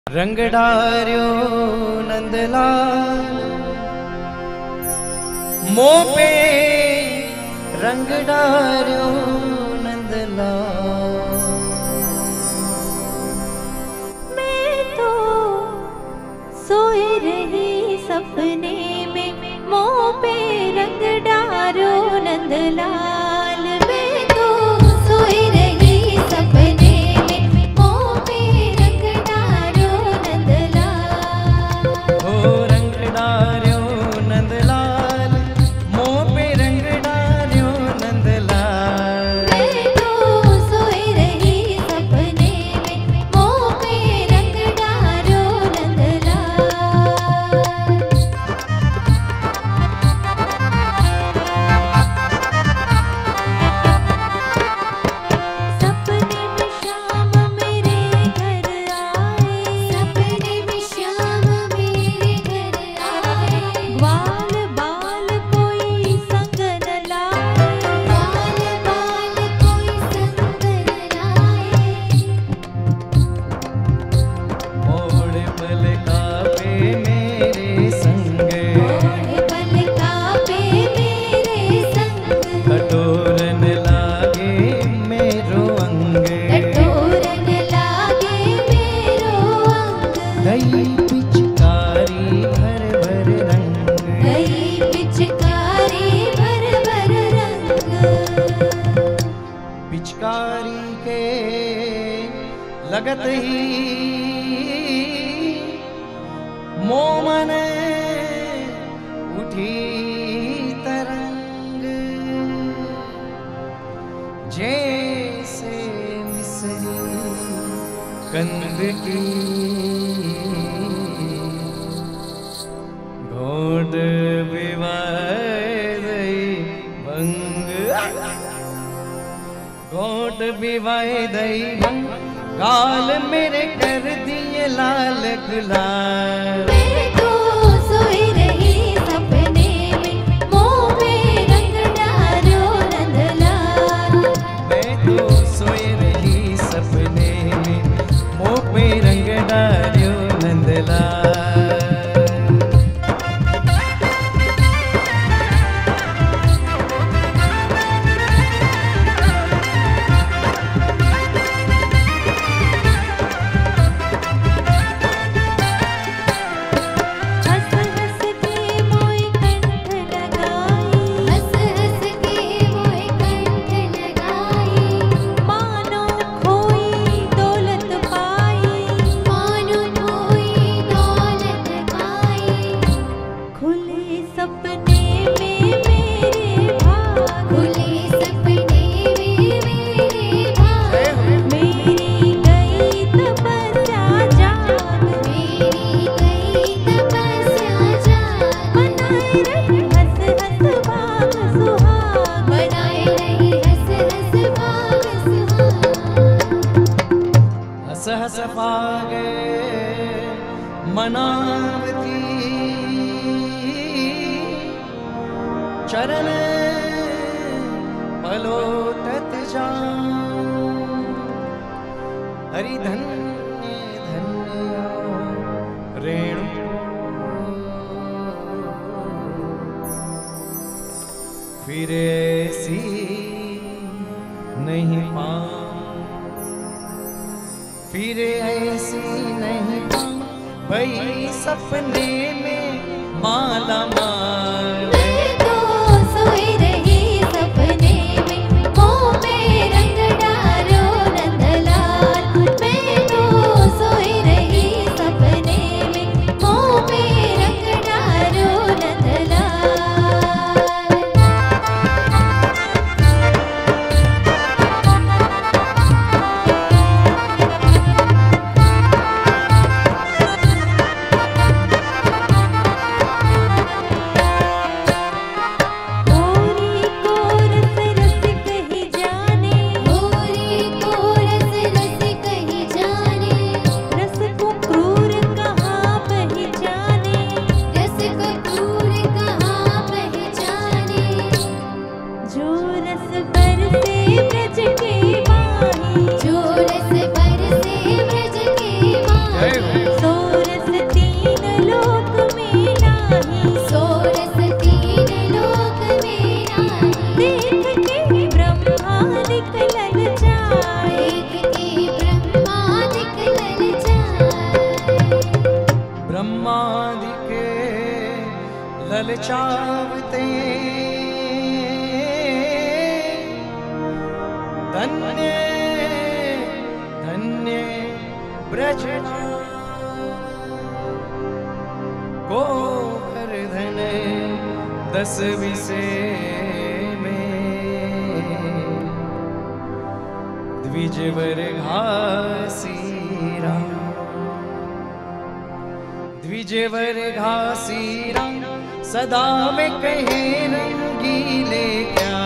रंग डार्यो नंदलाल मोह पे रंग डार्यो नंदलाल। मैं तो सोई रही सपने में मोह पे रंग डारो नंदलाल। मैं तो सोई रही सपने में मोह पे रंग डारो नंदलाल। ओ रंग डार्यो नंदलाल मोह पे रंग डार्यो नंदलाल। मैं तो सोई रही सपने में मोह पे रंग डारो नंदलाल। सपने में श्याम मेरे घर आए, सपने में श्याम मेरे घर आए। ग्वाल बाल कोई संग न लाए, ग्वाल बाल कोई संग न लाए। मोड़ पलका पे मेरे संग मोड़ पलका पे मेरे संग, कटोरन लागे मेरो अंग। कटोरन लागे मेरो अंग। दही पिचकारी भर भर रंग। गई पिचकारी भर भर रंग। पिचकारी के लगत ही मोमन उठी तरंग। जैसे मिसरी कंद की घोट विवादई भंग। घोट विवाह दई भंग गाल मेरे कर दिए लाल गुलाल। मैं तो सोई रही सपने में मोह पे रंग डारो नंदलाल। मैं तो सोई रही सपने में मोह पे रंग डार्यो नंदलाल। हंस हंस के मोई कंठ लगाई, हंस हंस के मोई कंठ लगाई। मानो खोई दौलत पाई, मानो खोई दौलत पाई। खुले सपने में मेरे भाग, खुले सपने में मेरे भाग। मेरी गई तपस्या जाग, मेरी गई तपस्या जाग। बनाए रही हंस हंस भाग सुहाग, बनाए रही हंस हंस भाग सुहाग। हस हस पागे मनावती चरण पलोटत जाऊं। हरि धन्य धन्य रेणु फिर ऐसी नहीं पाऊं। फिर ऐसी नहीं पाऊं भई सपने में माला माल। मैं तो सोई रही सपने में मोह पे रंग डारो नंदलाल। मैं तो सोई रही सपने में मोह पे रंग डारो नंदलाल। ललचावते धन्य धन्य ब्रज गोवर्धन 10 विसे में द्विजवर घासीरा द्विजवर घासीरा सदा वे कहे रंगीले क्या